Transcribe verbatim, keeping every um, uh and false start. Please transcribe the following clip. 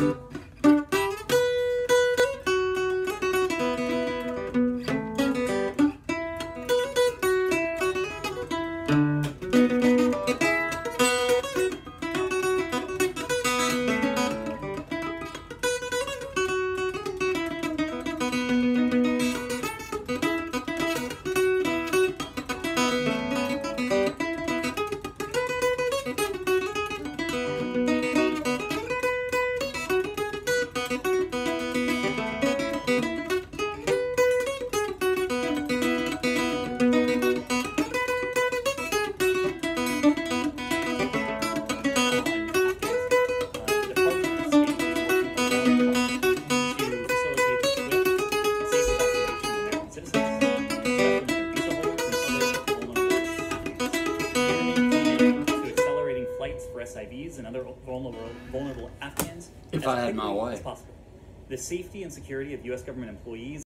S I Vs and other vulnerable, vulnerable Afghans if as I had my quickly way. as possible. The safety and security of U S government employees